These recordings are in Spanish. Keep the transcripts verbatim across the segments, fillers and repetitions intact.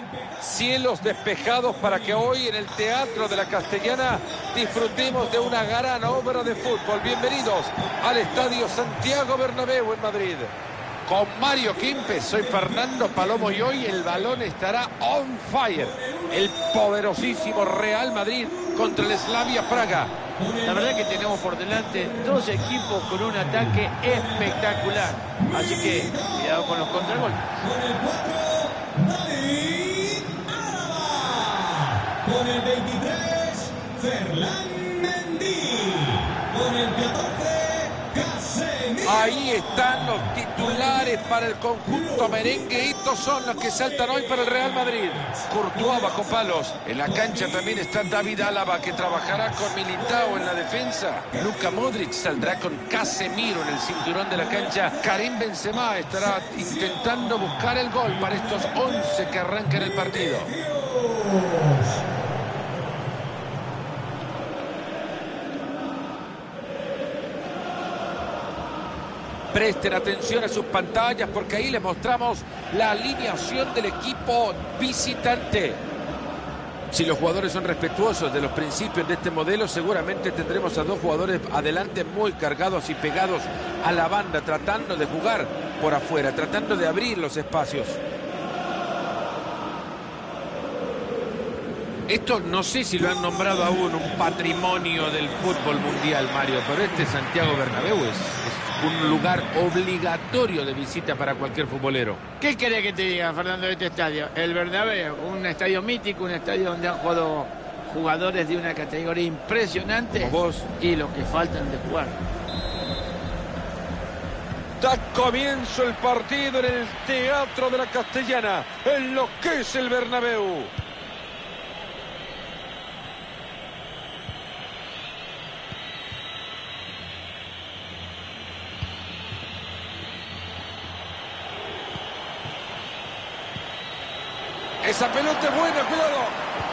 Cielos despejados para que hoy en el Teatro de la Castellana disfrutemos de una gran obra de fútbol. Bienvenidos al Estadio Santiago Bernabéu en Madrid. Con Mario Quimpe, soy Fernando Palomo y hoy el balón estará on fire. El poderosísimo Real Madrid contra el Slavia Praga. La verdad que tenemos por delante dos equipos con un ataque espectacular. Así que cuidado con los contragolpes. Con el veintitrés, Ferland Mendy. Con el catorce, Casemiro. Ahí están los titulares para el conjunto merengue. Estos son los que saltan hoy para el Real Madrid. Courtois bajo palos. En la cancha también está David Álava, que trabajará con Militao en la defensa. Luka Modric saldrá con Casemiro en el cinturón de la cancha. Karim Benzema estará intentando buscar el gol para estos once que arrancan el partido. Presten atención a sus pantallas porque ahí les mostramos la alineación del equipo visitante. Si los jugadores son respetuosos de los principios de este modelo, seguramente tendremos a dos jugadores adelante muy cargados y pegados a la banda, tratando de jugar por afuera, tratando de abrir los espacios. Esto no sé si lo han nombrado aún un patrimonio del fútbol mundial, Mario, pero este Santiago Bernabéu es, es un lugar obligatorio de visita para cualquier futbolero. ¿Qué querés que te diga, Fernando, de este estadio? El Bernabéu, un estadio mítico, un estadio donde han jugado jugadores de una categoría impresionante. Como vos. Y los que faltan de jugar. Da comienzo el partido en el Teatro de la Castellana, en lo que es el Bernabéu. Esa pelota es buena, cuidado.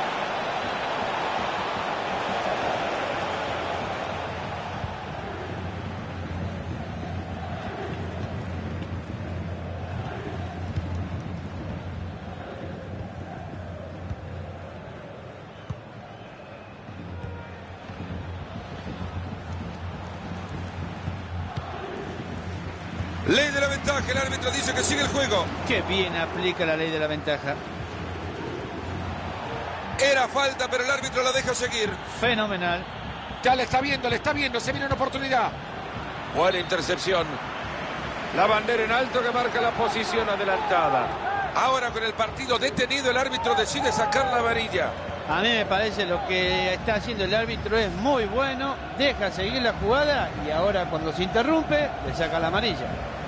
Ley de la ventaja, el árbitro dice que sigue el juego. Qué bien aplica la ley de la ventaja. Era falta, pero el árbitro la deja seguir. Fenomenal. Ya le está viendo, le está viendo, se viene una oportunidad. Buena intercepción. La bandera en alto que marca la posición adelantada. Ahora con el partido detenido, el árbitro decide sacar la amarilla. A mí me parece lo que está haciendo el árbitro es muy bueno. Deja seguir la jugada y ahora cuando se interrumpe, le saca la amarilla.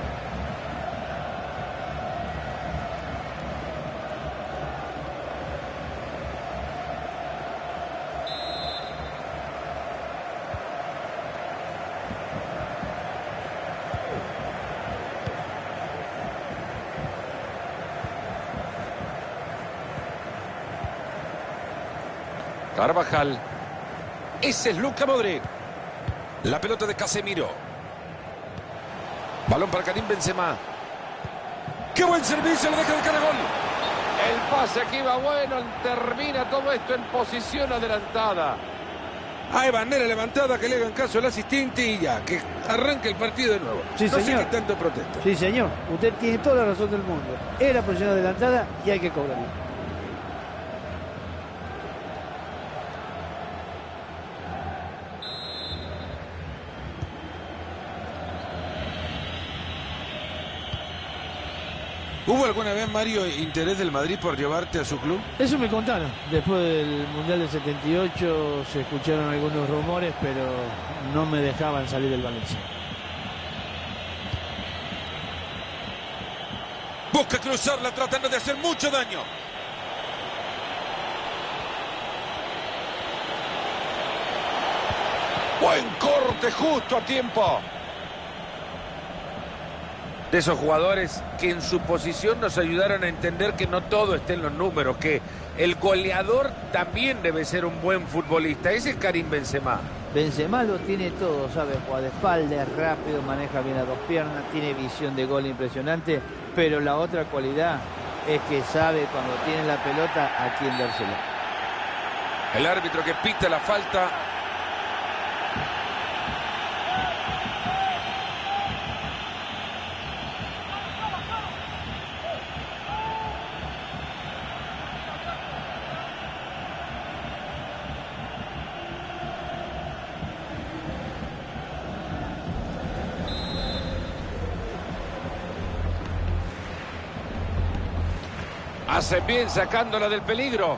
Carvajal. Ese es Luka Modric. La pelota de Casemiro. Balón para Karim Benzema. ¡Qué buen servicio! Le deja de cara gol. El pase aquí va bueno. Termina todo esto en posición adelantada. Hay bandera levantada, que le hagan caso al asistente y ya, que arranque el partido de nuevo. Sí, no señor. sé qué tanto protesta. Sí, señor. Usted tiene toda la razón del mundo. Era posición adelantada y hay que cobrarlo. ¿Hubo alguna vez, Mario, interés del Madrid por llevarte a su club? Eso me contaron. Después del Mundial del setenta y ocho se escucharon algunos rumores, pero no me dejaban salir del Valencia. Busca cruzarla tratando de hacer mucho daño. Buen corte justo a tiempo. De esos jugadores que en su posición nos ayudaron a entender que no todo está en los números, que el goleador también debe ser un buen futbolista. Ese es Karim Benzema. Benzema lo tiene todo, sabe jugar de espalda, es rápido, maneja bien las dos piernas, tiene visión de gol impresionante, pero la otra cualidad es que sabe cuando tiene la pelota a quién dársela. El árbitro que pita la falta. Hace bien sacándola del peligro.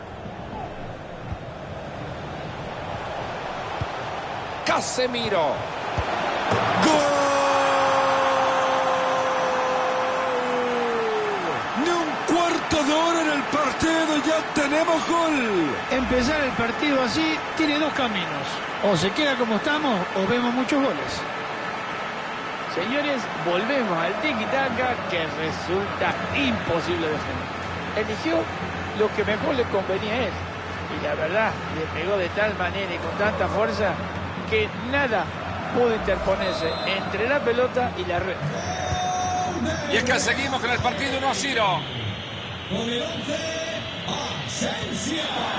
Casemiro. ¡Gol! Ni un cuarto de hora en el partido y ya tenemos gol. Empezar el partido así tiene dos caminos. O se queda como estamos o vemos muchos goles. Señores, volvemos al tiki-taka que resulta imposible defender. Eligió lo que mejor le convenía a él. Y la verdad, le pegó de tal manera y con tanta fuerza que nada pudo interponerse entre la pelota y la red. Y es que seguimos con el partido uno a cero. Con el once, Asensio.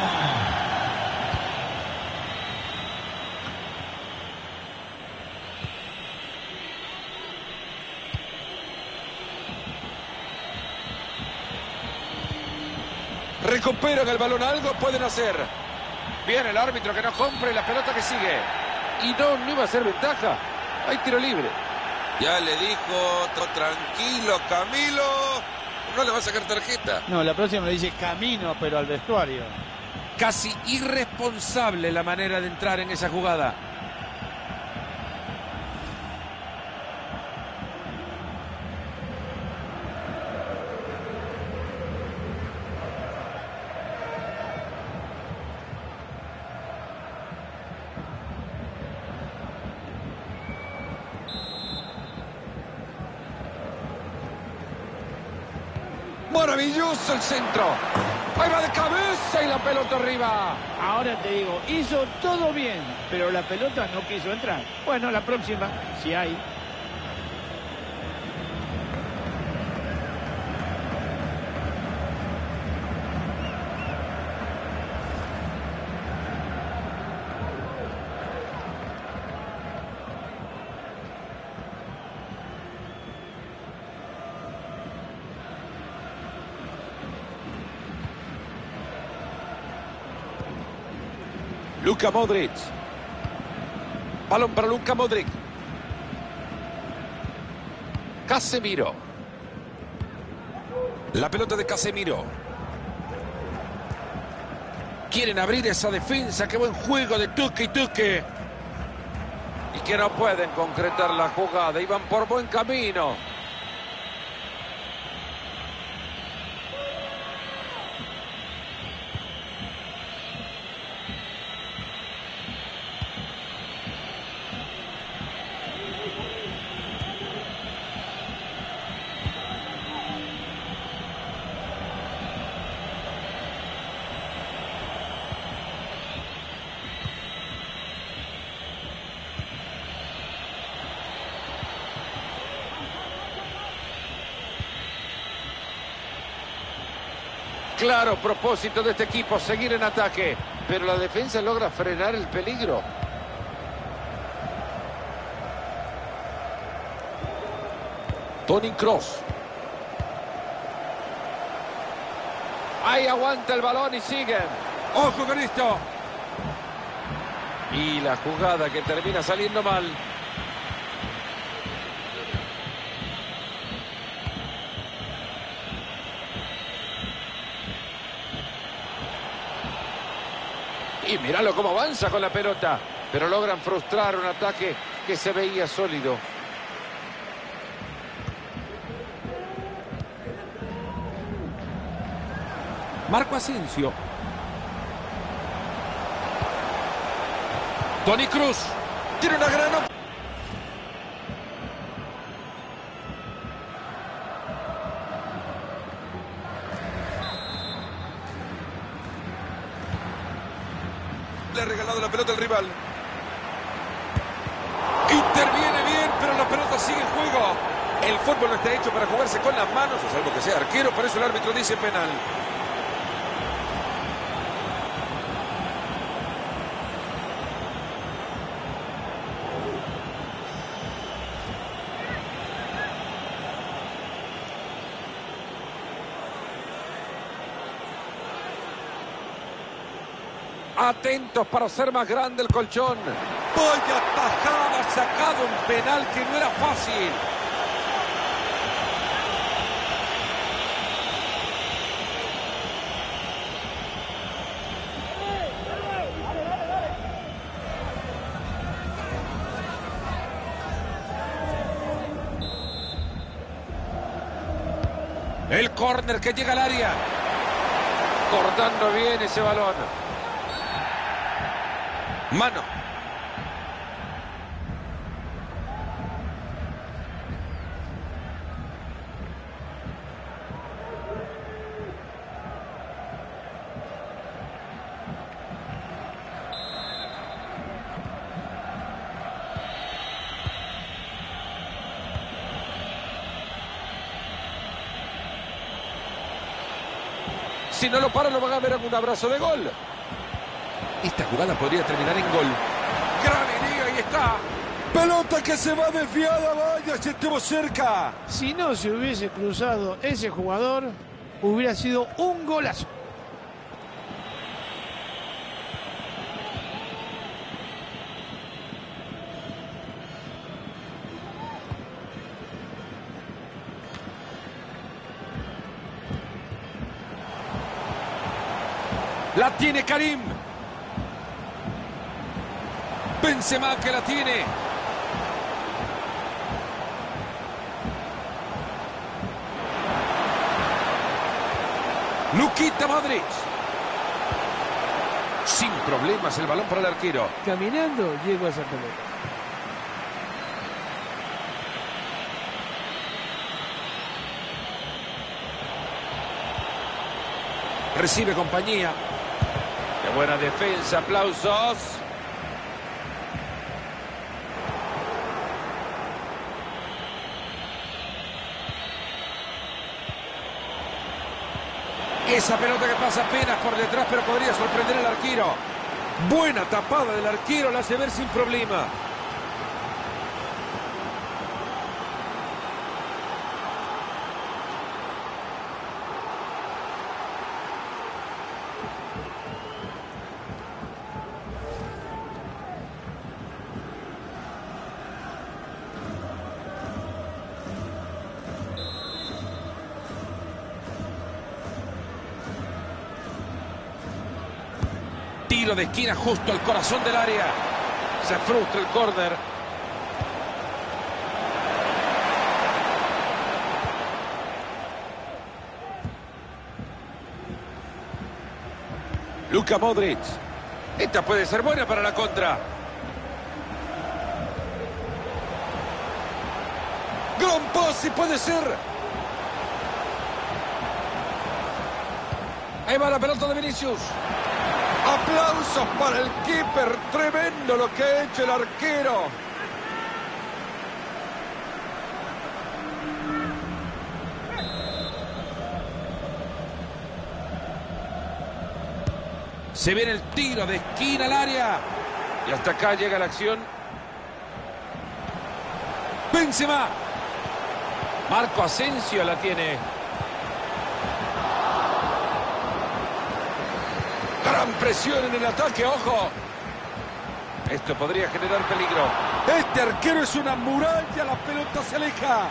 Recuperan el balón, algo pueden hacer. Bien el árbitro que no compre la pelota que sigue. Y no, no iba a ser ventaja. Hay tiro libre. Ya le dijo, tranquilo Camilo, no le va a sacar tarjeta. No, la próxima le dice camino, pero al vestuario. Casi irresponsable la manera de entrar en esa jugada. Maravilloso el centro. Ahí va de cabeza y la pelota arriba. Ahora te digo, hizo todo bien, pero la pelota no quiso entrar. Bueno, la próxima, si hay. Luka Modric. Balón para Luka Modric. Casemiro. La pelota de Casemiro. Quieren abrir esa defensa. Qué buen juego de Tuque y Tuque. Y que no pueden concretar la jugada. Iban por buen camino. Claro propósito de este equipo, seguir en ataque. Pero la defensa logra frenar el peligro. Toni Kroos. Ahí aguanta el balón y siguen. ¡Ojo con esto! Y la jugada que termina saliendo mal. Y míralo cómo avanza con la pelota. Pero logran frustrar un ataque que se veía sólido. Marco Asensio. Toni Kroos. Tiene una gran oportunidad. Le ha regalado la pelota al rival. Interviene bien, pero la pelota sigue en juego. El fútbol no está hecho para jugarse con las manos, o salvo que sea arquero, por eso el árbitro dice penal. Atentos para hacer más grande el colchón. Vaya tajada, sacado un penal que no era fácil. El córner que llega al área. Cortando bien ese balón. Mano. Si no lo para, lo van a ver en un abrazo de gol. Esta jugada podría terminar en gol. Gran idea, ahí está. Pelota que se va desviada, vaya, si estuvo cerca. Si no se hubiese cruzado ese jugador, hubiera sido un golazo. La tiene Karim. Benzema que la tiene. Luka Modric. Sin problemas el balón para el arquero. Caminando llegó a esa pelota. Recibe compañía. Qué buena defensa, aplausos. Esa pelota que pasa apenas por detrás, pero podría sorprender al arquero. Buena tapada del arquero, la hace ver sin problema. Tiro de esquina justo al corazón del área. Se frustra el córner. Luka Modric. Esta puede ser buena para la contra. Gran pase, puede ser. Ahí va la pelota de Vinicius. Aplausos para el keeper. Tremendo lo que ha hecho el arquero. Se viene el tiro de esquina al área. Y hasta acá llega la acción. Benzema. Marco Asensio la tiene. Gran presión en el ataque, ojo. Esto podría generar peligro. Este arquero es una muralla, la pelota se aleja.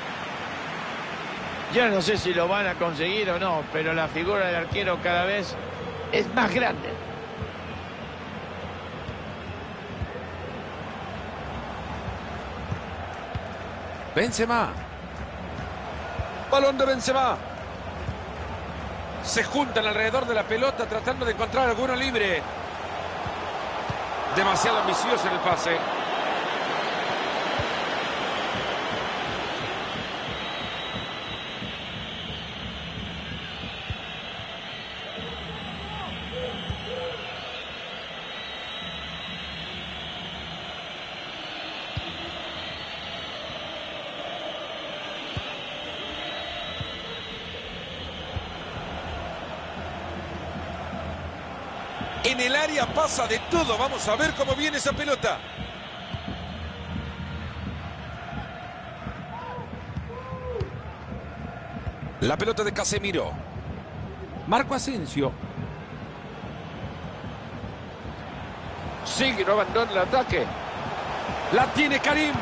Yo no sé si lo van a conseguir o no, pero la figura del arquero cada vez es más grande. Benzema. Balón de Benzema. Se juntan alrededor de la pelota tratando de encontrar alguno libre. Demasiado ambicioso en el pase. En el área pasa de todo. Vamos a ver cómo viene esa pelota. La pelota de Casemiro. Marco Asensio. Sigue, no abandona el ataque. La tiene Karim.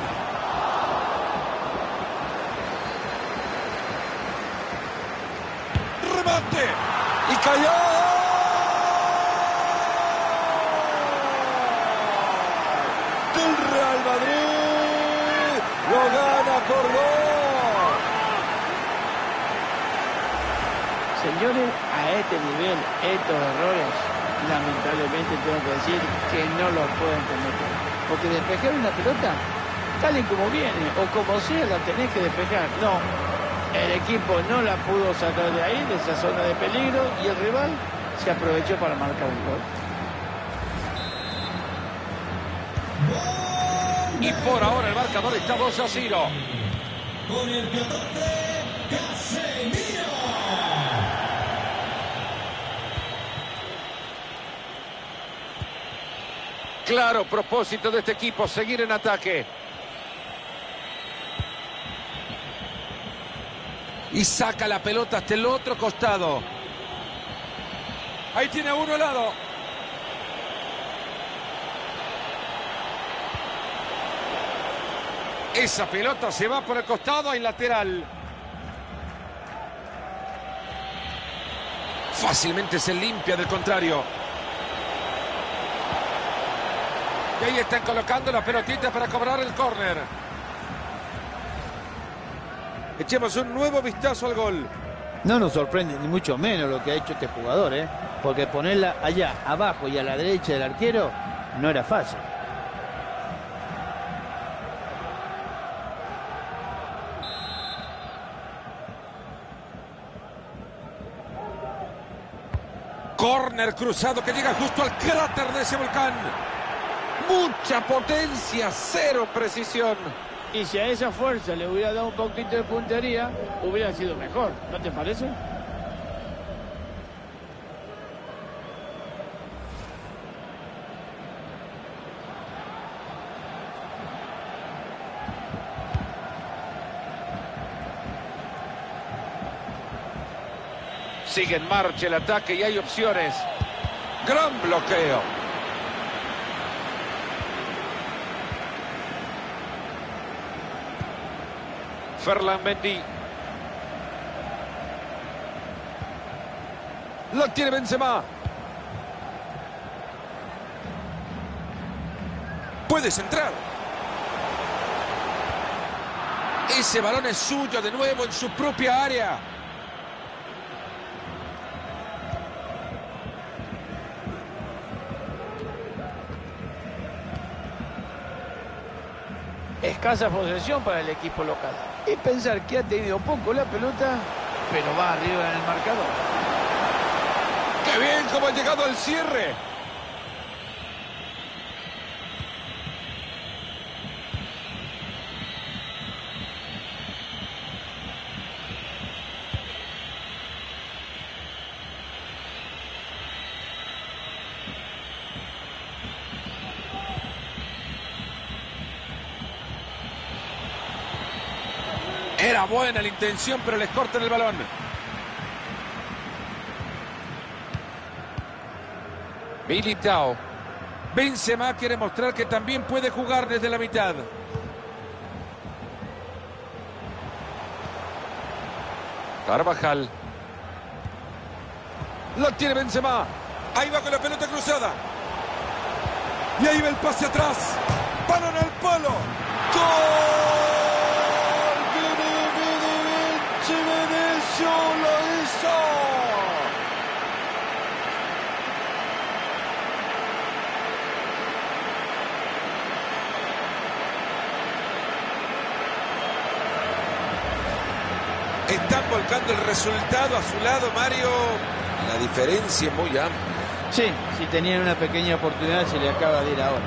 Remate. Y cayó. Del Real Madrid. Lo gana por gol. Señores, a este nivel, estos errores, lamentablemente tengo que decir que no los pueden cometer. Porque despejar una pelota, tal y como viene, o como sea, la tenés que despejar. No, el equipo no la pudo sacar de ahí, de esa zona de peligro, y el rival se aprovechó para marcar un gol. Y por ahora el marcador está dos a cero. Con el catorce, Casemiro. Claro propósito de este equipo, seguir en ataque. Y saca la pelota hasta el otro costado. Ahí tiene a uno al lado. Esa pelota se va por el costado y lateral. Fácilmente se limpia del contrario. Y ahí están colocando la pelotita para cobrar el córner. Echemos un nuevo vistazo al gol. No nos sorprende ni mucho menos lo que ha hecho este jugador, ¿eh? Porque ponerla allá, abajo y a la derecha del arquero no era fácil. Córner cruzado que llega justo al cráter de ese volcán. Mucha potencia, cero precisión. Y si a esa fuerza le hubiera dado un poquito de puntería, hubiera sido mejor, ¿no te parece? Sigue en marcha el ataque y hay opciones. Gran bloqueo. Ferland Mendy. Lo tiene Benzema. Puedes entrar. Ese balón es suyo de nuevo en su propia área. Escasa posesión para el equipo local. Y pensar que ha tenido poco la pelota, pero va arriba en el marcador. ¡Qué bien cómo ha llegado al cierre! Era buena la intención, pero les cortan el balón. Militao. Benzema quiere mostrar que también puede jugar desde la mitad. Carvajal. Lo tiene Benzema. Ahí va con la pelota cruzada. Y ahí va el pase atrás. Balón al palo. ¡Gol! ¡Lo hizo! Están volcando el resultado a su lado, Mario. La diferencia es muy amplia. Sí, si tenían una pequeña oportunidad se le acaba de ir ahora.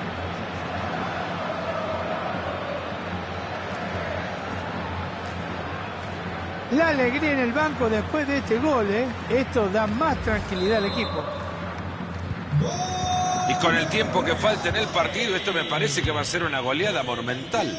La alegría en el banco después de este gol, ¿eh? Esto da más tranquilidad al equipo. Y con el tiempo que falta en el partido, esto me parece que va a ser una goleada monumental.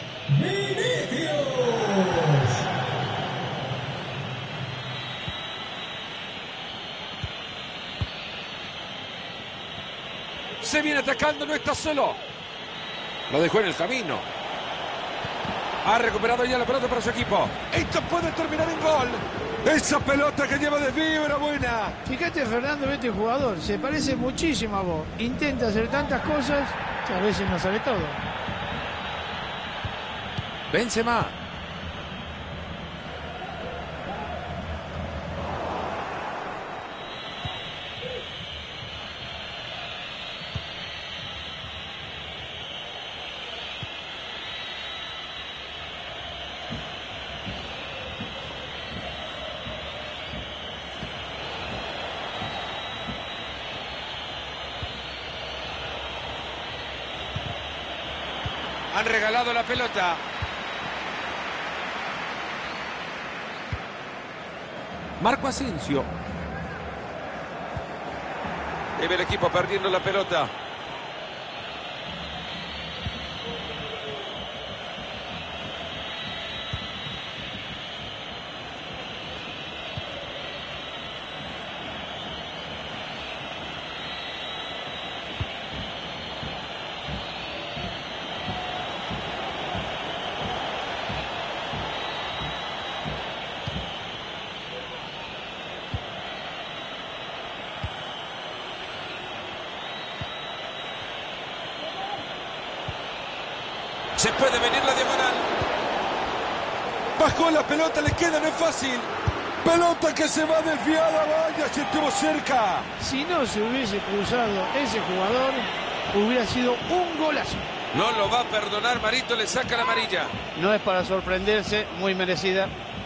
Se viene atacando, no está solo. Lo dejó en el camino. Ha recuperado ya la pelota para su equipo. Esto puede terminar en gol. Esa pelota que lleva desvío era buena. Fíjate, Fernando, este jugador se parece muchísimo a vos. Intenta hacer tantas cosas que a veces no sale todo. Benzema. Han regalado la pelota. Marco Asensio. Y ve el equipo perdiendo la pelota. Se puede venir la diagonal. Bajó la pelota, le queda, no es fácil. Pelota que se va desviada, vaya, se estuvo cerca. Si no se hubiese cruzado ese jugador, hubiera sido un golazo. No lo va a perdonar, Marito, le saca la amarilla. No es para sorprenderse, muy merecida.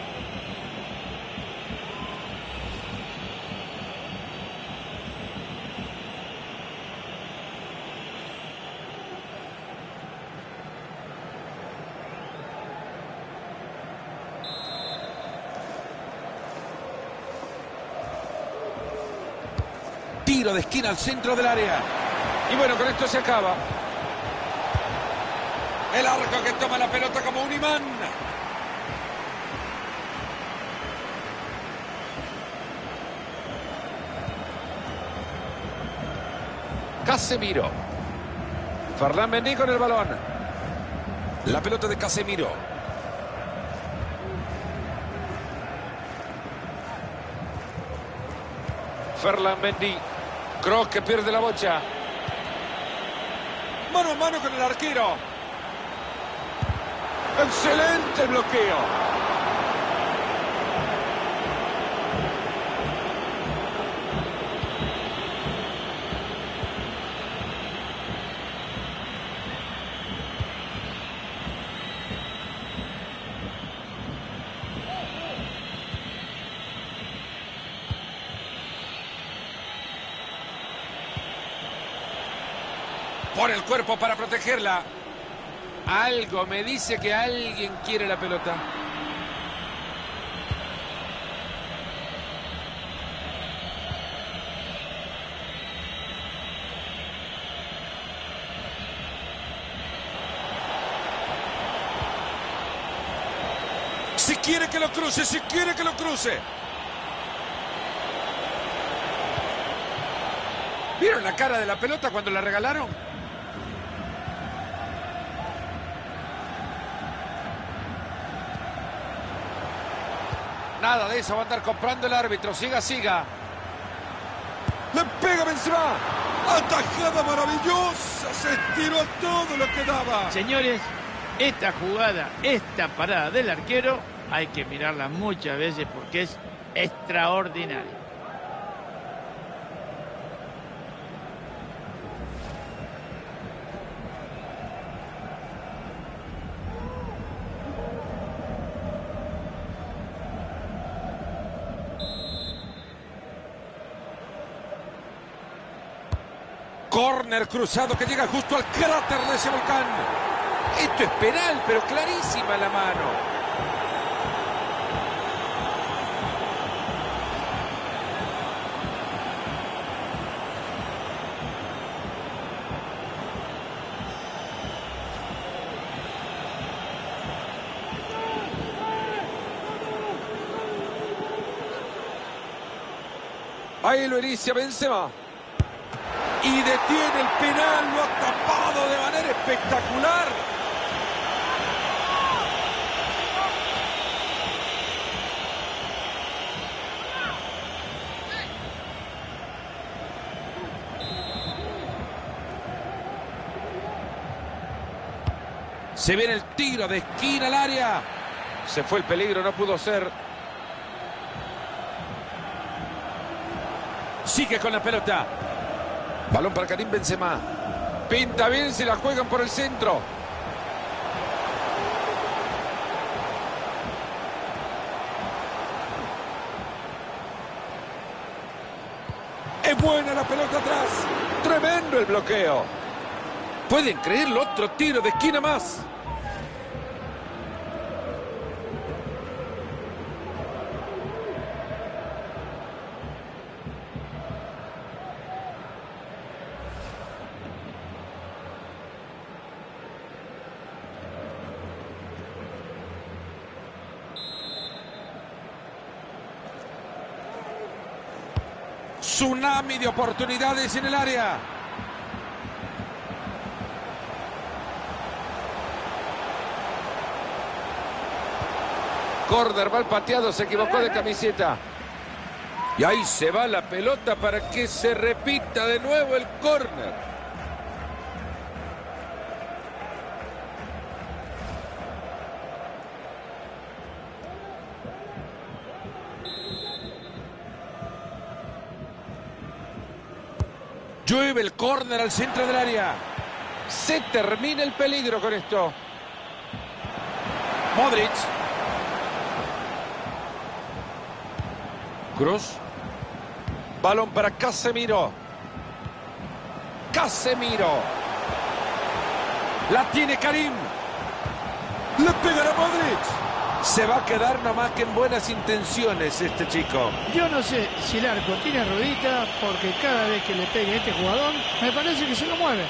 Tiro de esquina al centro del área. Y bueno, con esto se acaba. El arco que toma la pelota como un imán. Casemiro. Ferland Mendy con el balón. La pelota de Casemiro. Ferland Mendy. Kroos que pierde la bocha. Mano a mano con el arquero. Excelente bloqueo. Pone el cuerpo para protegerla. Algo me dice que alguien quiere la pelota. Si quiere que lo cruce, si quiere que lo cruce. ¿Vieron la cara de la pelota cuando la regalaron? Nada de eso va a andar comprando el árbitro. Siga, siga. Le pega Benzema. Atajada maravillosa. Se estiró a todo lo que daba. Señores, esta jugada, esta parada del arquero, hay que mirarla muchas veces porque es extraordinaria. Córner cruzado que llega justo al cráter de ese volcán. Esto es penal, pero clarísima la mano. Ahí lo inicia Benzema. Y detiene el penal, lo ha tapado de manera espectacular. Se viene el tiro de esquina al área. Se fue el peligro, no pudo ser. Sigue con la pelota. Balón para Karim Benzema. Pinta bien si la juegan por el centro. Es buena la pelota atrás. Tremendo el bloqueo. ¿Pueden creerlo? Otro tiro de esquina más. Tsunami de oportunidades en el área. Córner, mal pateado, se equivocó de camiseta. Y ahí se va la pelota para que se repita de nuevo el córner. Llueve el córner al centro del área. Se termina el peligro con esto. Modric. Cruz. Balón para Casemiro. Casemiro. La tiene Karim. Le pegará Modric. Se va a quedar nomás que en buenas intenciones este chico. Yo no sé si el arco tiene ruedita, porque cada vez que le pegue a este jugador, me parece que se lo mueve.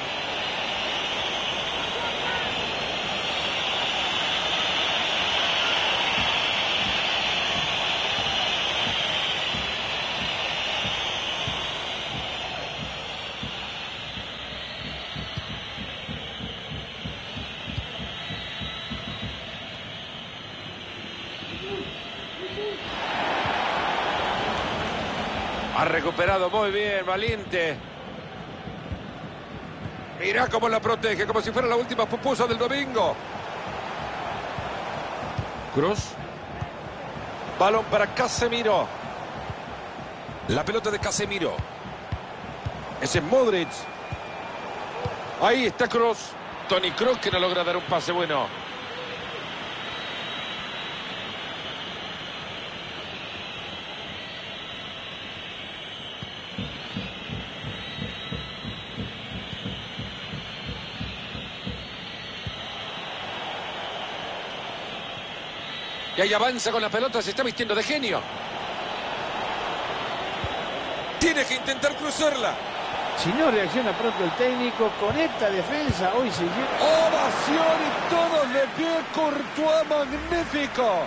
Ha recuperado muy bien, valiente. Mirá cómo la protege, como si fuera la última pupusa del domingo. Cruz. Balón para Casemiro. La pelota de Casemiro. Ese es Modric. Ahí está Cruz. Toni Kroos que no logra dar un pase bueno. Y ahí avanza con la pelota, se está vistiendo de genio. Tiene que intentar cruzarla. Si no reacciona pronto el técnico, con esta defensa hoy se lleva... Ovación y todos de pie. Courtois, magnífico.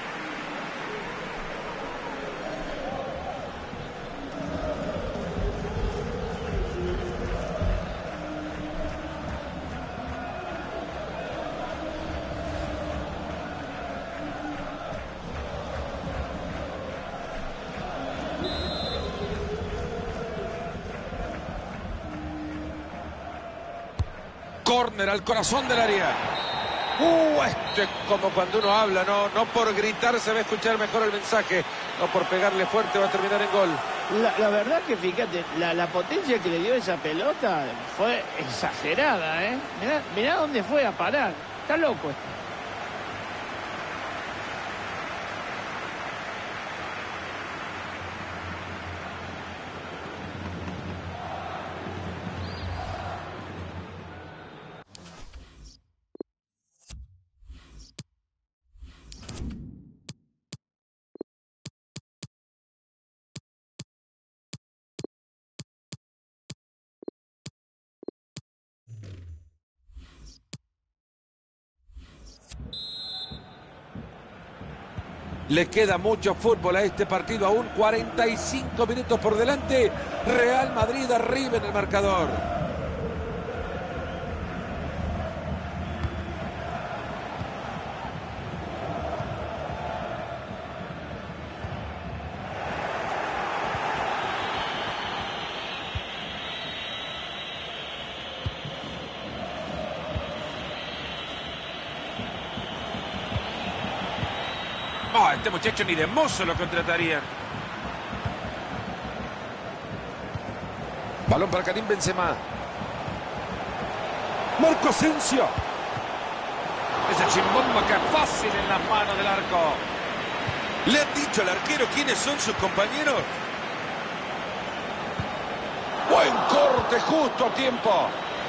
Córner al corazón del área. Uh, esto es como cuando uno habla, no, no por gritar se va a escuchar mejor el mensaje, no por pegarle fuerte va a terminar en gol. La, la verdad que fíjate, la, la potencia que le dio esa pelota fue exagerada, ¿eh? Mirá, mirá dónde fue a parar. Está loco esto. Le queda mucho fútbol a este partido, aún cuarenta y cinco minutos por delante. Real Madrid arriba en el marcador. Oh, este muchacho ni de mozo lo contratarían. Balón para Karim Benzema. Marco Asensio. Ese chimbomba que es fácil en las manos del arco. ¿Le han dicho al arquero quiénes son sus compañeros? Buen corte justo a tiempo.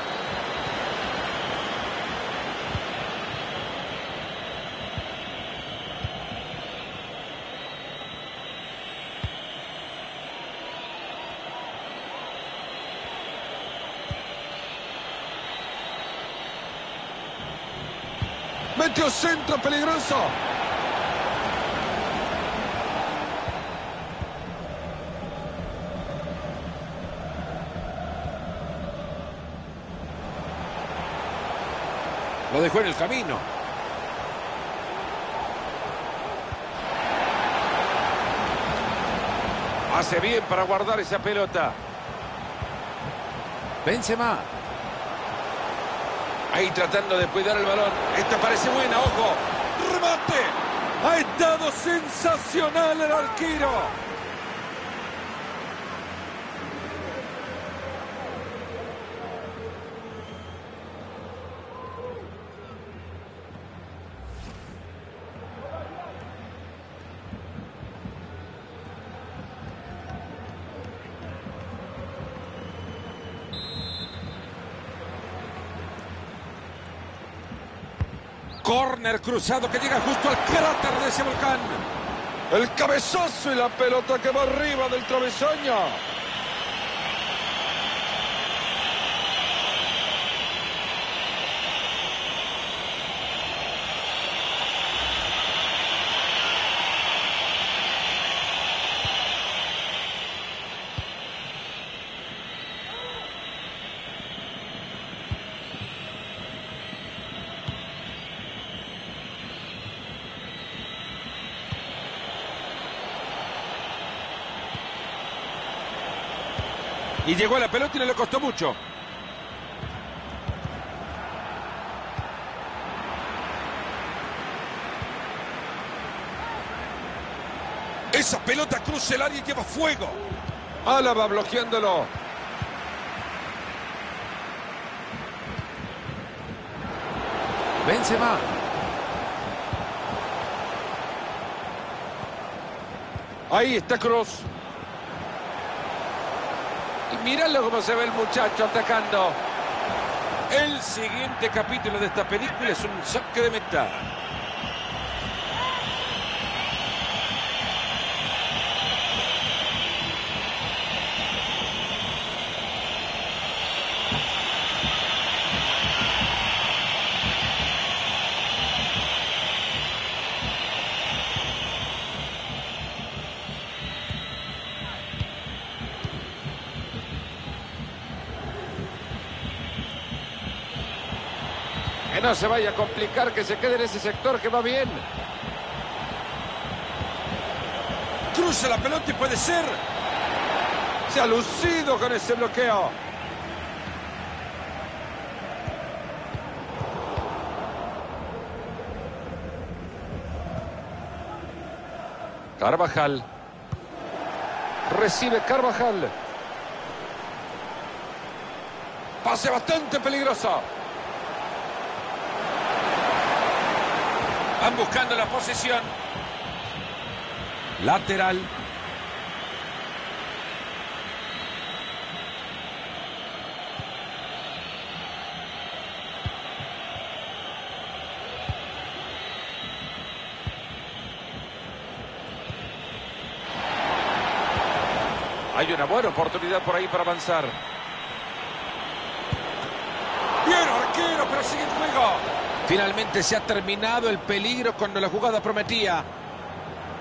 Metió centro peligroso. Lo dejó en el camino. Hace bien para guardar esa pelota. Benzema. Ahí tratando de cuidar el balón. Esta parece buena, ojo. ¡Remate! Ha estado sensacional el arquero. Córner cruzado que llega justo al cráter de ese volcán. El cabezazo y la pelota que va arriba del travesaño. Y llegó a la pelota y no le costó mucho. Esa pelota cruza el área y lleva fuego. Álava bloqueándolo. Benzema. Ahí está Kroos. Y míralo cómo se ve el muchacho atacando. El siguiente capítulo de esta película es un saque de meta. Que no se vaya a complicar, que se quede en ese sector que va bien. Cruza la pelota y puede ser. Se ha lucido con ese bloqueo. Carvajal. Recibe Carvajal. Pase bastante peligroso. Van buscando la posesión. Lateral. Hay una buena oportunidad por ahí para avanzar. Bien, arquero, pero sigue el juego. Finalmente se ha terminado el peligro cuando la jugada prometía.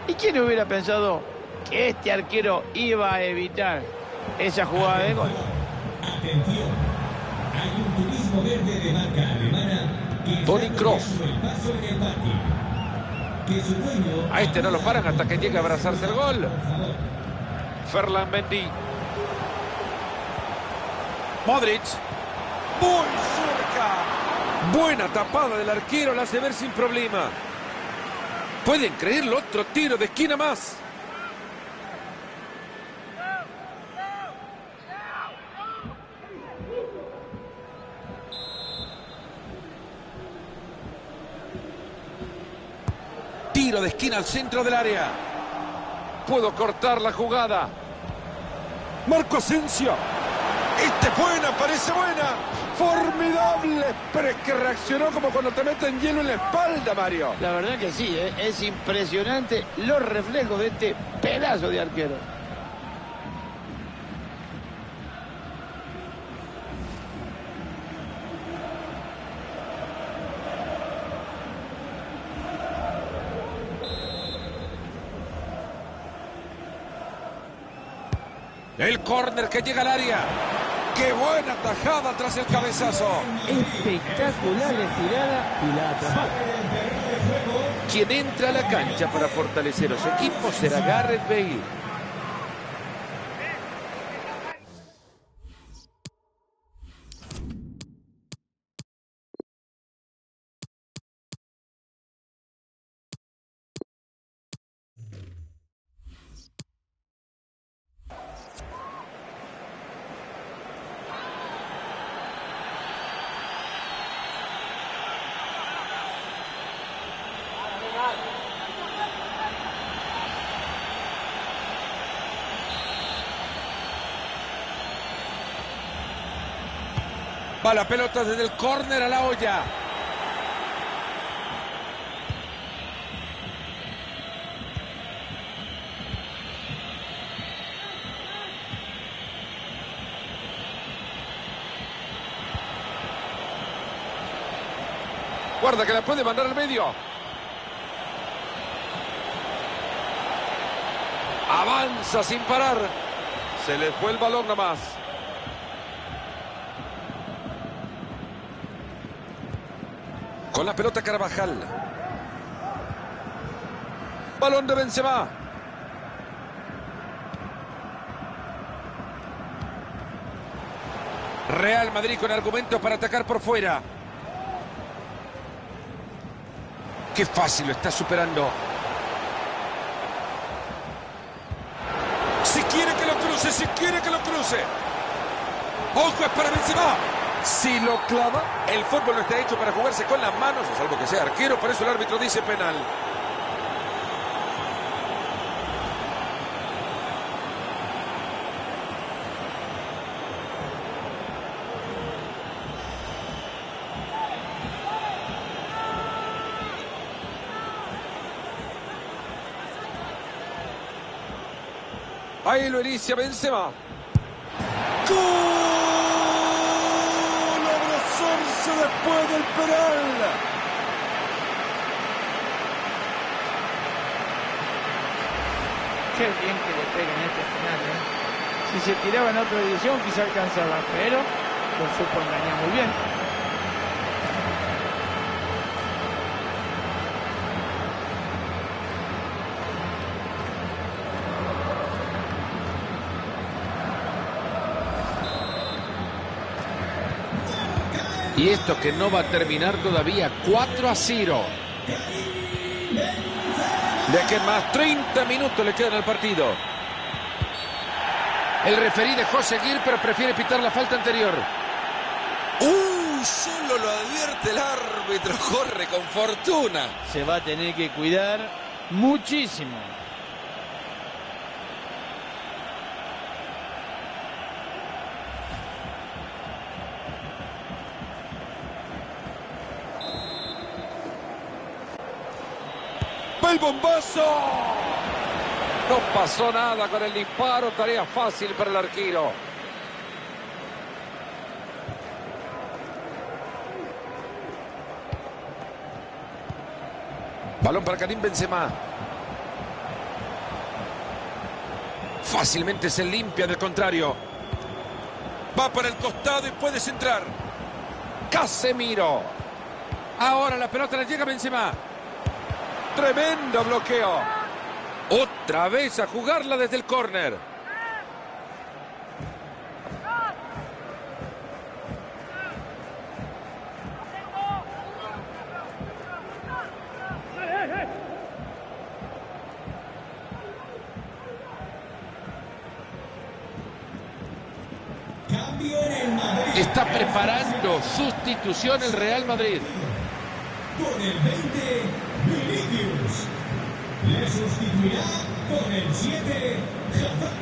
¿Y quién hubiera pensado que este arquero iba a evitar esa jugada de gol? Atención, hay un turismo verde de marca alemana que está Toni Kroos. bloqueando el paso en el parque. Que su dueño... A este no lo paran hasta que llegue a abrazarse el gol. Por favor. Ferland Mendy. Modric. Muy cerca. Buena tapada del arquero, la hace ver sin problema. ¿Pueden creerlo? Otro tiro de esquina más. Tiro de esquina al centro del área. Puedo cortar la jugada. Marco Asensio. Esta es buena, parece buena. Formidable. Pero es que reaccionó como cuando te meten hielo en la espalda, Mario. La verdad que sí, ¿eh? Es impresionante los reflejos de este pedazo de arquero. El córner que llega al área. ¡Qué buena tajada tras el cabezazo! Espectacular la estirada y la atrapada. Quien entra a la cancha para fortalecer a su equipo será Gareth Bale. Va la pelota desde el córner a la olla. Guarda que la puede mandar al medio. Avanza sin parar. Se le fue el balón nomás. Con la pelota Carvajal. Balón de Benzema. Real Madrid con argumentos para atacar por fuera. Qué fácil lo está superando. Si quiere que lo cruce, si quiere que lo cruce. Ojo, es para Benzema. Si lo clava. El fútbol no está hecho para jugarse con las manos, a salvo que sea arquero, por eso el árbitro dice penal. Ahí lo inicia Benzema. ¡Gol! Abrazarse después del penal. Qué bien que le peguen este penal, ¿eh? Si se tiraba en otra edición quizá alcanzaba, pero lo supo engañar muy bien. Y esto que no va a terminar todavía. Cuatro a cero. De que más treinta minutos le quedan al partido. El referí dejó seguir, pero prefiere pitar la falta anterior. ¡Uh! Solo lo advierte el árbitro. Corre con fortuna. Se va a tener que cuidar muchísimo. ¡El bombazo! No pasó nada con el disparo. Tarea fácil para el arquero. Balón para Karim Benzema. Fácilmente se limpia del contrario. Va para el costado y puede centrar. Casemiro. Ahora la pelota le llega a Benzema. Tremendo bloqueo. Otra vez a jugarla desde el córner. Está preparando sustitución el Real Madrid. Con el veinte, Vinicius. Le sustituirá con el siete, Hazard.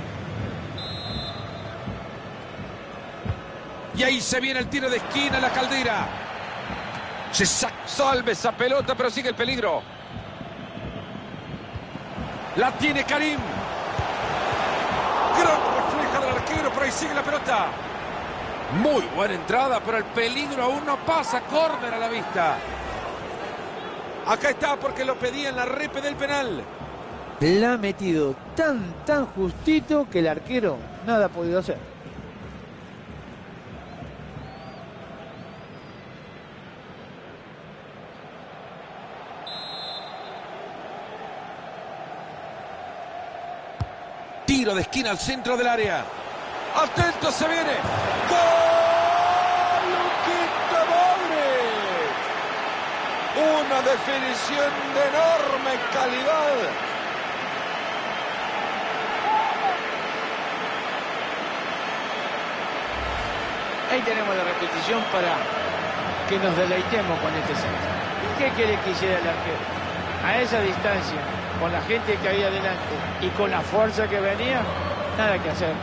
Y ahí se viene el tiro de esquina, la Caldera. Se salve esa pelota, pero sigue el peligro. La tiene Karim. Gran reflejo del arquero, pero ahí sigue la pelota. Muy buena entrada, pero el peligro aún no pasa. Córner a la vista. Acá está porque lo pedía en la repe del penal. La ha metido tan, tan justito que el arquero nada ha podido hacer. Tiro de esquina al centro del área. Atento, se viene. ¡Gol! ¡Luquita Modric! Una definición de enorme calidad. Ahí tenemos la repetición para que nos deleitemos con este centro. ¿Qué quiere que hiciera el arquero? A esa distancia, con la gente que había delante y con la fuerza que venía, nada que hacer.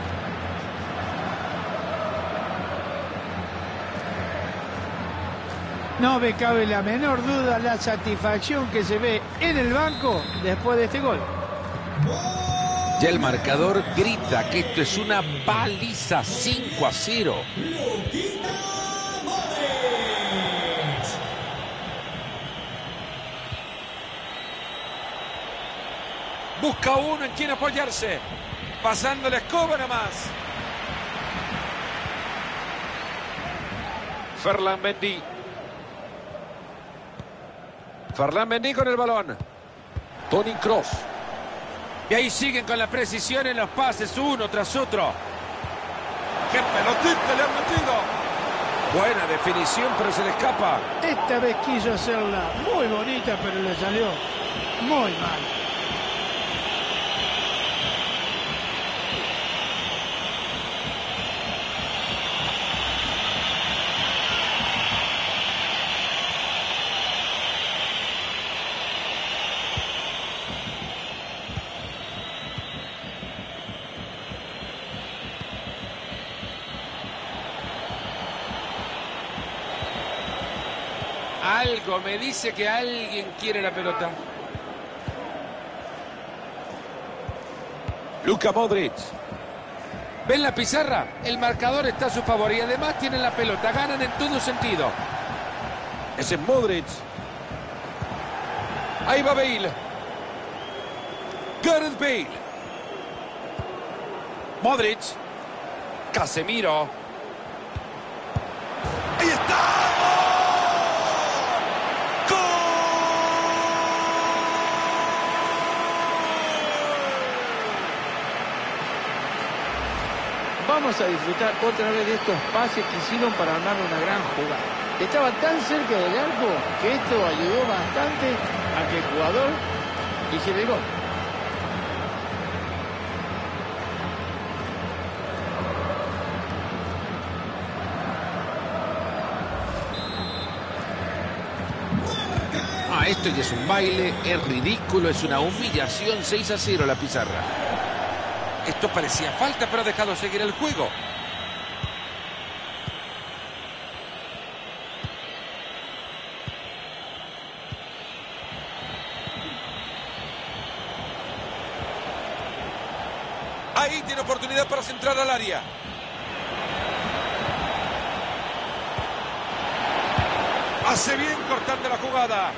No me cabe la menor duda la satisfacción que se ve en el banco después de este gol. Ya el marcador grita que esto es una paliza. Cinco a cero. Busca uno en quien apoyarse. Pasando la escoba nomás. Ferland Mendy. Ferland Mendy con el balón. Toni Kroos. Y ahí siguen con la precisión en los pases, uno tras otro. ¡Qué pelotita le han metido! Buena definición, pero se le escapa. Esta vez quiso hacerla muy bonita, pero le salió muy mal. Algo me dice que alguien quiere la pelota. Luka Modric. ¿Ven la pizarra? El marcador está a su favor y además tienen la pelota. Ganan en todo sentido. Ese es Modric. Ahí va Bale. Gareth Bale. Modric. Casemiro. ¡Ahí está! Vamos a disfrutar otra vez de estos pases que hicieron para armar una gran jugada. Estaba tan cerca del arco que esto ayudó bastante a que el jugador hiciera el gol. Ah, esto ya es un baile, es ridículo, es una humillación. Seis a cero la pizarra. Esto parecía falta, pero ha dejado seguir el juego. Ahí tiene oportunidad para centrar al área. Hace bien cortando la jugada.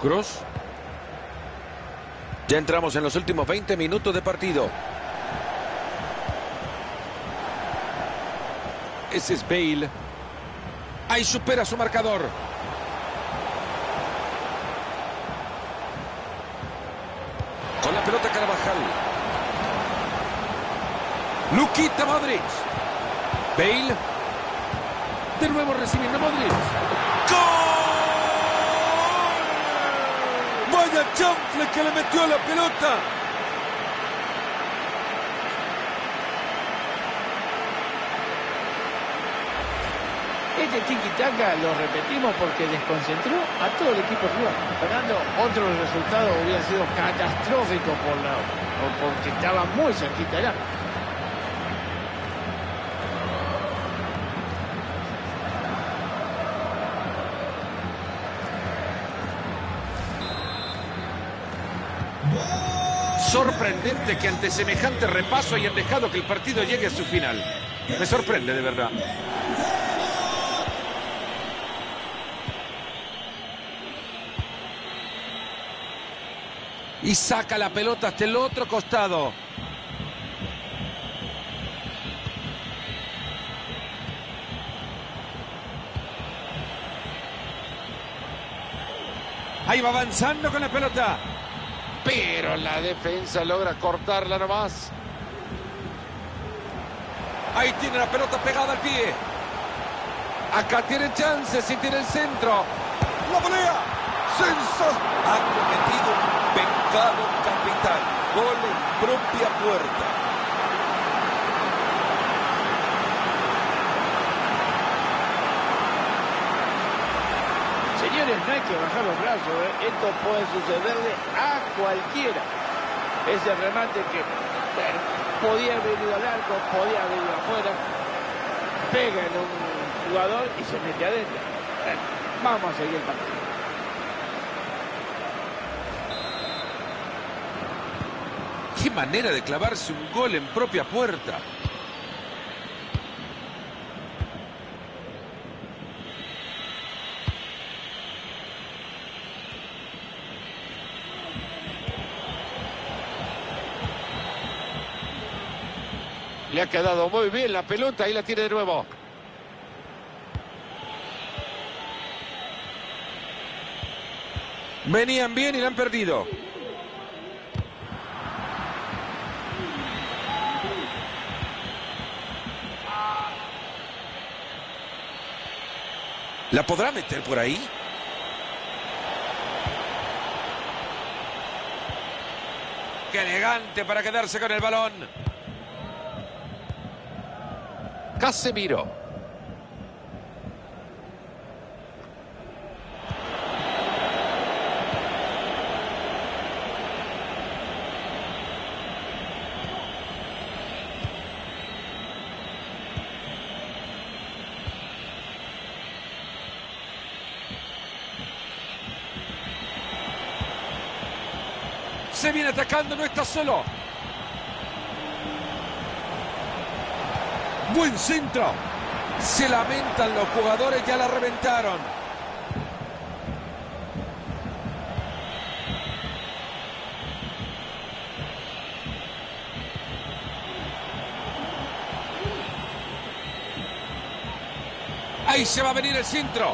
Cross. Ya entramos en los últimos veinte minutos de partido. Ese es Bale. Ahí supera su marcador. Con la pelota Carvajal. Luquita Modric. Bale. De nuevo recibiendo Modric. ¡Gol! ¡Vaya chanfle que le metió a la pelota! Este tiki-taka lo repetimos porque desconcentró a todo el equipo rival. Fernando, otro resultado hubiera sido catastrófico por la, por, porque estaba muy cerquita del arco. Sorprendente que ante semejante repaso hayan dejado que el partido llegue a su final. Me sorprende de verdad. Y saca la pelota hasta el otro costado. Ahí va avanzando con la pelota. Pero la defensa logra cortarla nomás. Ahí tiene la pelota pegada al pie. Acá tiene chance si tiene el centro. La volea. Sensacional. Ha cometido un pecado capital. Gol en propia puerta. Señores, no hay que bajar los brazos, ¿eh? Esto puede sucederle a cualquiera. Ese remate que bueno, podía haber ido al arco, podía haber ido afuera, pega en un jugador y se mete adentro. Bueno, vamos a seguir el partido. Qué manera de clavarse un gol en propia puerta. Le ha quedado muy bien la pelota, ahí la tiene de nuevo. Venían bien y la han perdido. ¿La podrá meter por ahí? Qué elegante para quedarse con el balón. Casemiro. Se viene atacando, no está solo. Buen centro. Se lamentan los jugadores, ya la reventaron. Ahí se va a venir el centro.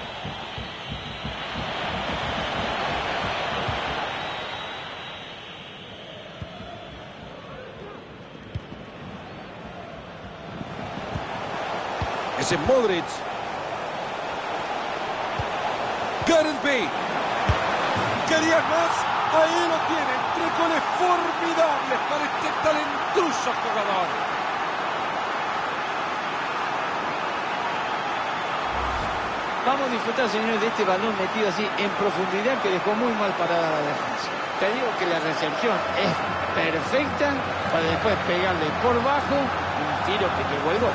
Ese es Modric. Gareth Bale. ¿Querías más? Ahí lo tienen. Tres goles formidables para este talentoso jugador. Vamos a disfrutar, señores, de este balón metido así en profundidad que dejó muy mal parada la defensa. Te digo que la recepción es perfecta para después pegarle por bajo un tiro que llegó el gol.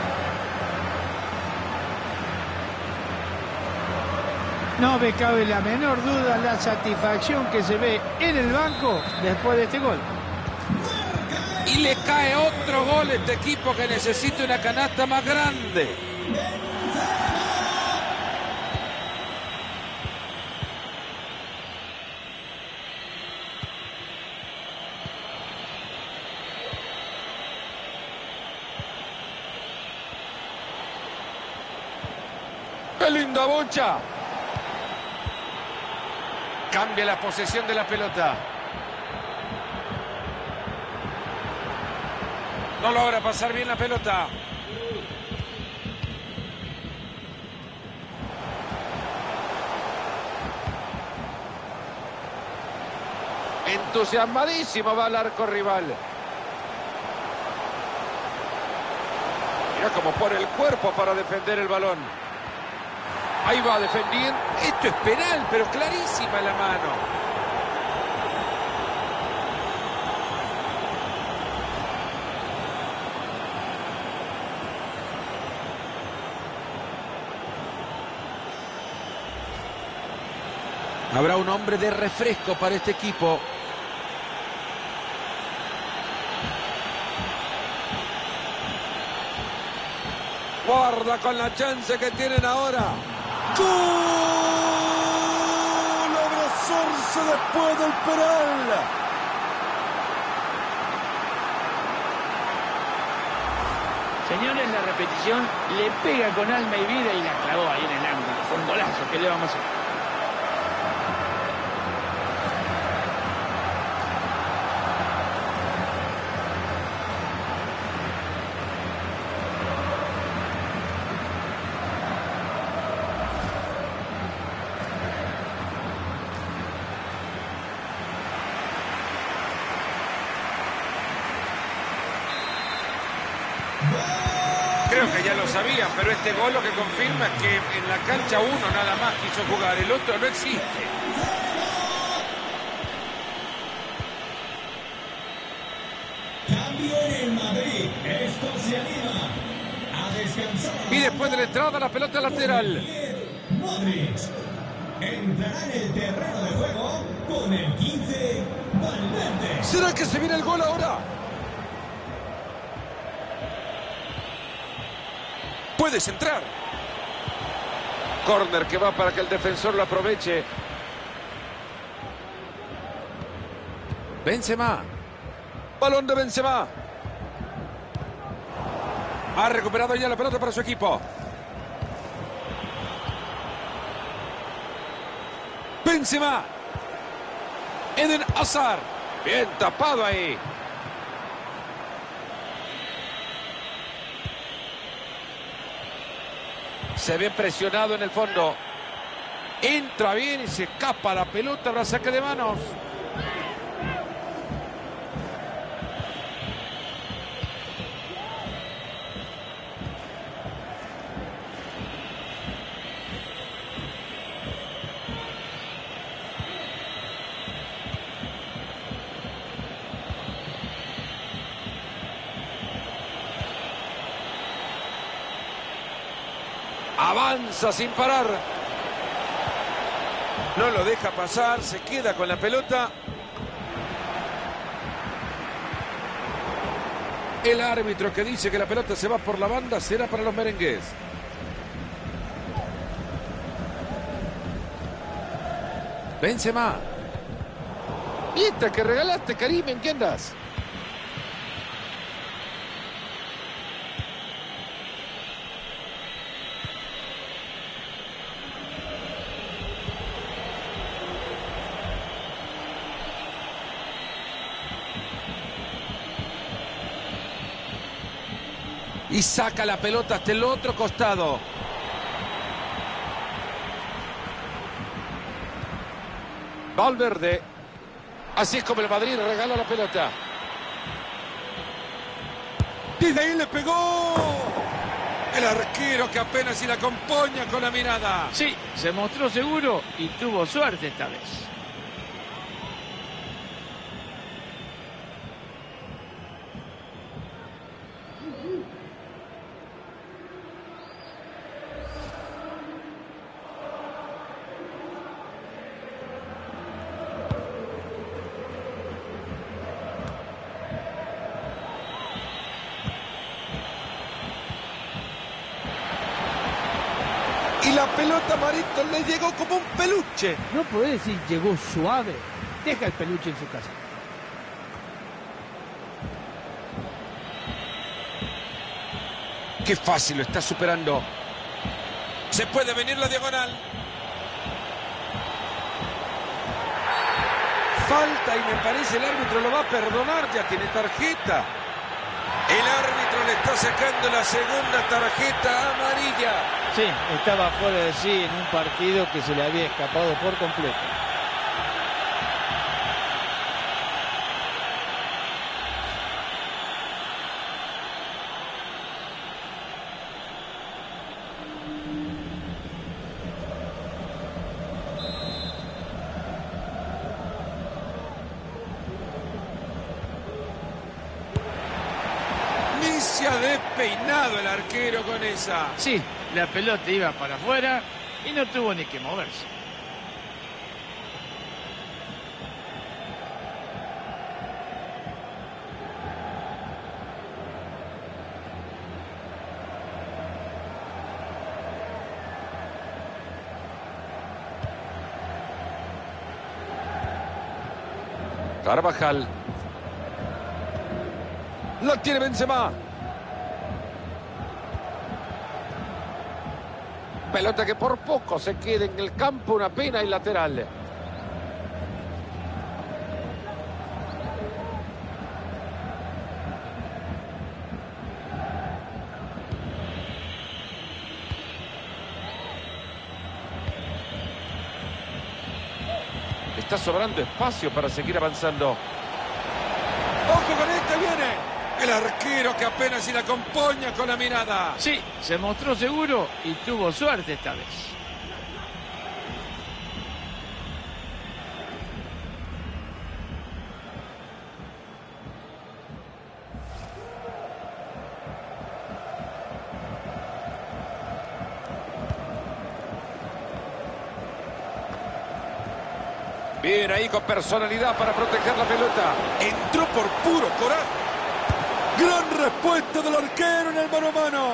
No me cabe la menor duda la satisfacción que se ve en el banco después de este gol. Y le cae otro gol a este equipo que necesita una canasta más grande. ¡Qué linda bocha! Cambia la posesión de la pelota. No logra pasar bien la pelota. Entusiasmadísimo va al arco rival. Mira cómo pone el cuerpo para defender el balón. Ahí va defendiendo. Esto es penal, pero clarísima la mano. Habrá un hombre de refresco para este equipo. Guarda con la chance que tienen ahora. ¡Gol! Abrazarse después del penal. Señores, la repetición le pega con alma y vida y la clavó ahí en el ángulo. Fue un golazo. ¿Qué le vamos a hacer? Creo que ya lo sabían, pero este gol lo que confirma es que en la cancha uno nada más quiso jugar, el otro no existe. Cambio en el Madrid. Esto se anima a descansar. Y después de la entrada, la pelota lateral. Modric entrará en el terreno de juego con el quince, Valverde. ¿Será que se viene el gol ahora? Puedes entrar. Corner que va para que el defensor lo aproveche. Benzema. Balón de Benzema. Ha recuperado ya la pelota para su equipo. Benzema. Eden Hazard. Bien tapado ahí. Se ve presionado en el fondo. Entra bien y se escapa la pelota. Habrá saque de manos. Avanza sin parar. No lo deja pasar, se queda con la pelota. El árbitro que dice que la pelota se va por la banda será para los merengues. Benzema. ¿Y esta que regalaste, Karim? ¿En qué andas? Y saca la pelota hasta el otro costado. Valverde. Así es como el Madrid regala la pelota. Desde ahí le pegó. El arquero que apenas si la acompaña con la mirada. Sí, se mostró seguro y tuvo suerte esta vez. Y la pelota Marito le llegó como un peluche. No podés decir llegó suave. Deja el peluche en su casa. Qué fácil lo está superando. Se puede venir la diagonal. Falta y me parece el árbitro lo va a perdonar, ya tiene tarjeta. El árbitro le está sacando la segunda tarjeta amarilla. Sí, estaba fuera de sí en un partido que se le había escapado por completo. Se ha despeinado el arquero con esa. Sí, la pelota iba para afuera y no tuvo ni que moverse. Carvajal. La tiene Benzema. Pelota que por poco se queda en el campo, una pena y lateral. Está sobrando espacio para seguir avanzando. ¡Ojo con este, viene! El arquero que apenas se la acompaña con la mirada. Sí, se mostró seguro y tuvo suerte esta vez. Bien ahí con personalidad para proteger la pelota. Entró por puro coraje. Gran respuesta del arquero en el mano a mano.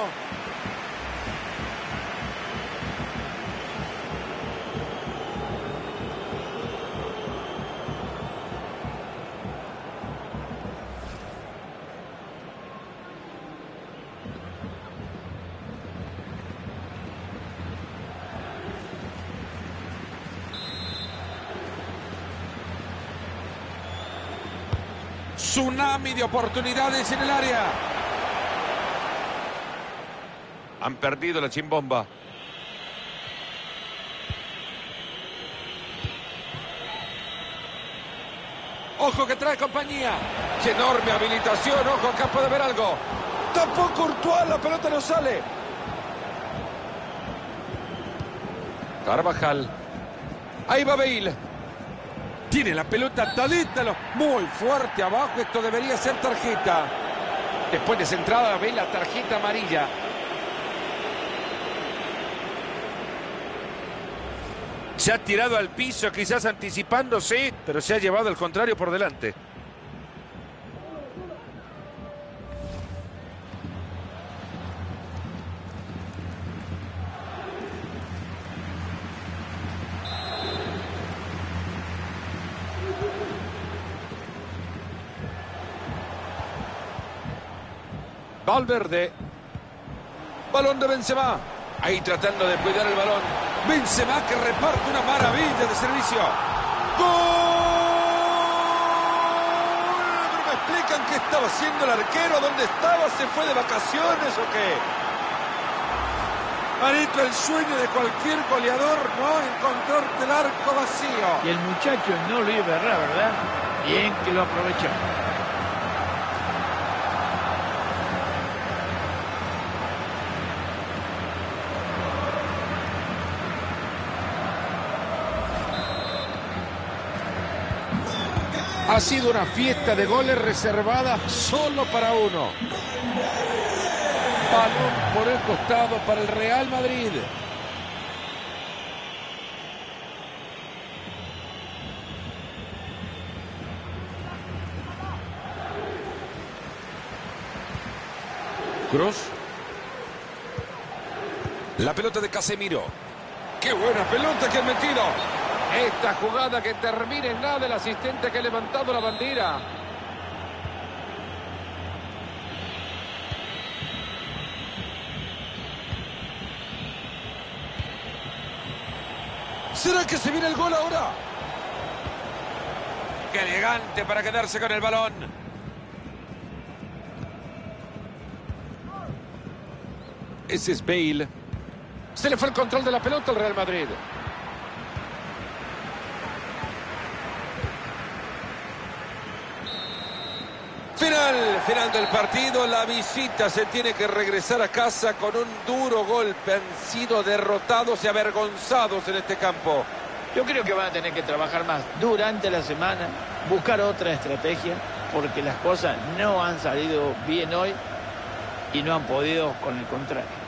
Tsunami de oportunidades en el área. Han perdido la chimbomba. Ojo que trae compañía. ¡Qué enorme habilitación! Ojo, acá puede haber algo. Tapó Courtois, la pelota no sale. Carvajal. Ahí va Bale. Tiene la pelota atadita, muy fuerte abajo. Esto debería ser tarjeta. Después de centrada ve la tarjeta amarilla. Se ha tirado al piso, quizás anticipándose, pero se ha llevado al contrario por delante. Valverde. Balón de Benzema. Ahí tratando de cuidar el balón. Benzema que reparte una maravilla de servicio. ¡Gol! ¿Pero me explican qué estaba haciendo el arquero? ¿Dónde estaba? ¿Se fue de vacaciones o qué? Marito, el sueño de cualquier goleador, ¿no? Encontrarte el arco vacío. Y el muchacho no lo iba a errar, ¿verdad? Bien que lo aprovechó. Ha sido una fiesta de goles reservada solo para uno. Balón por el costado para el Real Madrid. Cross. La pelota de Casemiro. ¡Qué buena pelota que han metido! Esta jugada que termina en nada, el asistente que ha levantado la bandera. ¿Será que se viene el gol ahora? Qué elegante para quedarse con el balón. Ese es Bale. Se le fue el control de la pelota al Real Madrid. Final, final del partido. La visita se tiene que regresar a casa con un duro golpe. Han sido derrotados y avergonzados en este campo. Yo creo que van a tener que trabajar más durante la semana, buscar otra estrategia, porque las cosas no han salido bien hoy y no han podido con el contrario.